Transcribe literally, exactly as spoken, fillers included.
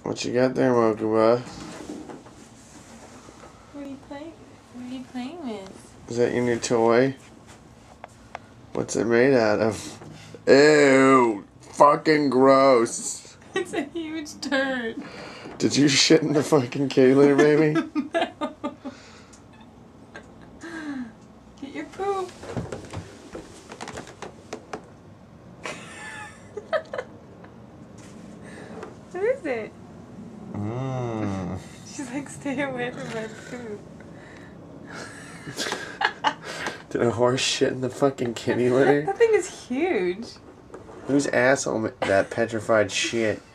What you got there, Mokuba? What are you playing? What are you playing with? Is that your new toy? What's it made out of? Ew! Fucking gross! It's a huge turd. Did you shit in the fucking kitty litter, baby? No. Get your poop. What is it? Mmm. She's like, stay away from my poop. Did a horse shit in the fucking kitty litter? That thing is huge. Whose asshole ma- that petrified shit?